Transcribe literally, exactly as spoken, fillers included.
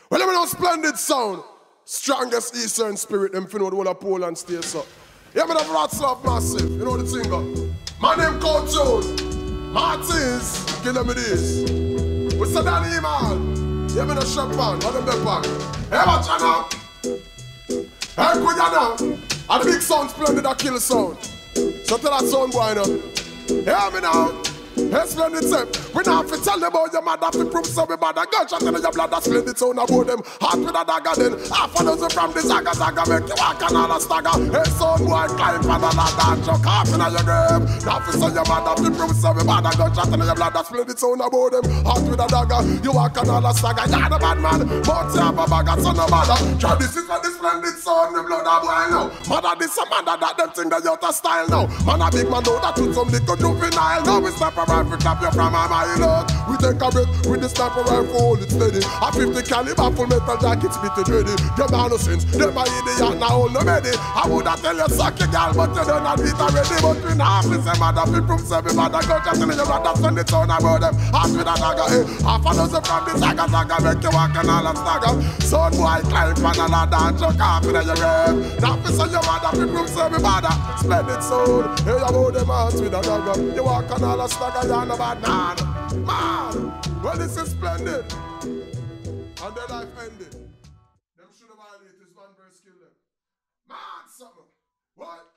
Well, let me know splendid sound. Strongest Eastern spirit, them fin know the whole of Poland stay so. Yeah, me have Wroclaw massive, you know the thing go. My name called Jones. Martins, kill them with this. We said that man. Yeah, me no champagne, what them there pack. Hey, watch ya now. Hey, good ya now. And the big sound splendid that kill sound. So tell that sound boy now. Hear me now. Hey, splendid step. We not have to tell them about your mother to prove so we bad. A gunshot in your blood, that splendid sound about them. Heart with a dagger then. Half a dozen from the zaga zaga make you walk and all a stagger. Hey, sound boy, climb for the ladder and chuck half in your grave. Not to say your mother to prove so we bad. A gunshot in your blood, that splendid sound about them. Heart with a dagger, you walk and all a stagger. You're the bad man, but you have a bag of son of mother. Try this is for the splendid sound, the blood of boy now. Mother, this a man that them thing that you're to style now. Man, a big man know that with some little juvenile. Now we stop a rifle, clap you from a mile out. We take a breath with the sniper rifle, hold it steady. A fifty caliber full metal jacket, spit it ready. Them are no sense, them are idiot, now hold no ready. I woulda tell you suck your girl, but you don't not beat already. But we not have to say mother, we from seven, but I go just telling you that that's when the sound about them. Half with a dagger, eh? Half a dozen from the saga saga, make you walk and all a stagger. Son boy climb on a ladder and chuck off in your grave. Not to say your mother, we from seven, mother. Splendid sound, hey, about them hands with a dagger. You walk and all a stagger, you're no bad man. Man, well this is splendid. And their life ended. Them should have violated this one verse kill them. Man, something. What?